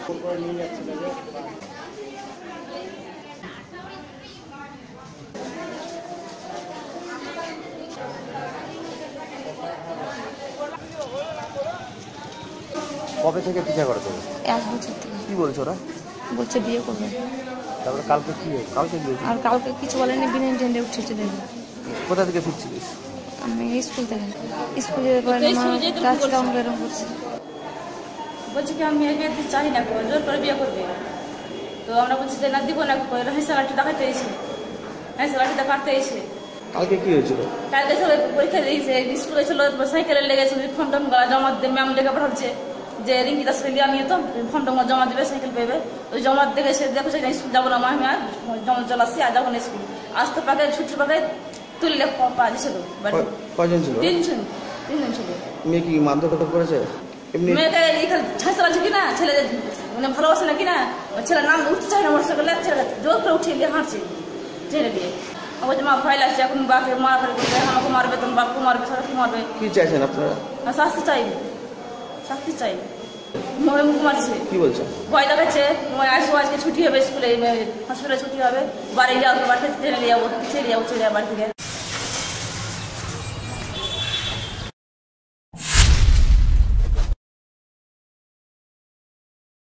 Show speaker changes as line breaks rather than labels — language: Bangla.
কবে থেকে পিছা করতে হবে?
1 বছর থেকে।
কি বলছো ওরা?
বলছে বিয়ে করবে।
তারপরে কালকে কি? কালকে বিয়ে?
আর কালকে কিছু বলেনি, বিনা ইন্টেন্ডে উঠে চলে গেল।
কোথা থেকে ফিরছিলিস?
আমি স্কুল থেকে। স্কুল যেতে পারি না, রাস্তা এরকম করছে।
বলছে কি আমি বিয়ে দিতে চাই না, জোর করে বিয়ে করবে। তো আমরা বলছি যে না দিব না, হেসে লাঠি দেখাতে এসে, হেসে লাঠিটা কাটতে এসে।
কালকে কি হয়েছিল?
কালকে সবাই পরীক্ষা দিয়েছে, স্কুলে ছিল, সাইকেলে লেগেছে, ফর্ম টম জমা দিয়ে ম্যাম লেগে পাঠাচ্ছে যে রিঙ্কিতা সেলিয়া নিয়ে তো ফর্ম টম জমা দেবে, সাইকেল পেবে। ওই জমা দেখে সে দেখো স্কুল যাবো না, আমি আর জমা চলে আসছি, আর যাবো না স্কুল। আসতে পাকে ছুটির পাকে তুললে পা দিয়েছিল।
কয়জন ছিল?
3 জন ছিল।
মেয়ে কি মারধর করেছে?
মেয়েকে ছাড়তে পারছে কিনা, ছেলে মানে ভালোবাসে না কিনা, ছেলের নাম উঠতে চায় না মোটরসাইকেলে, ছেলে জোর করে উঠিয়ে দিয়ে হাঁটছে ছেলে দিয়ে। বলছে মা ভয় লাগছে, এখন বাপকে মারামারি করবে, আমাকে মারবে, তোমার বাপকে মারবে, সবাইকে মারবে।
কি চাইছেন আপনারা?
শাস্তি চাই, শাস্তি চাই। মুখ মারছে।
কি বলছে?
ভয় দেখাচ্ছে, আসবো আজকে ছুটি হবে, স্কুলে হসপিটালে ছুটি হবে, বাড়ি যাবো, বাড়িতে ছেড়ে যাবো, ছেড়ে যাবো বাড়ি থেকে।